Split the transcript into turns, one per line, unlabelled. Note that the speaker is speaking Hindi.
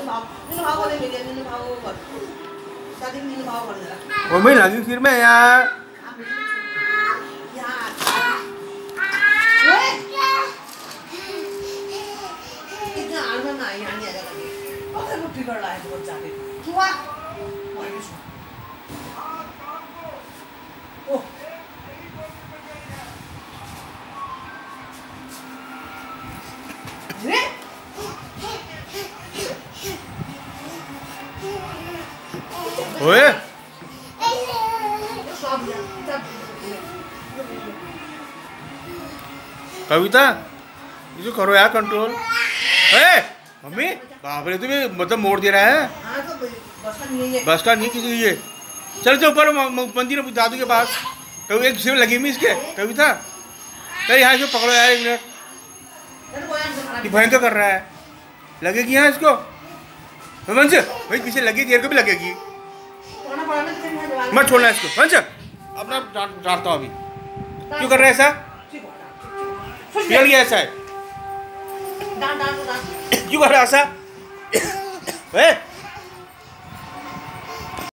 वो मैं लगी फिर मैं यार ओए कविता ये जो करो यार कंट्रोल। मम्मी बाप रे तुम्हें मतलब मोड़ दे रहा है। बस का नहीं किसी ये चल चल ऊपर मंदिर दादू के पास कभी एक सिर्फ लगी हुई इसके कविता कहीं यहाँ इसको पकड़ो यार 1 मिनट ये भयंकर कर रहा है। लगेगी यहाँ इसको वंश भाई पीछे लगी देर को भी लगेगी मत छोड़ना इसको वंश अपना डांटता हूँ अभी क्यों कर रहा है ऐसा बिगड़ गया ऐसा है क्यों कर रहा है ऐसा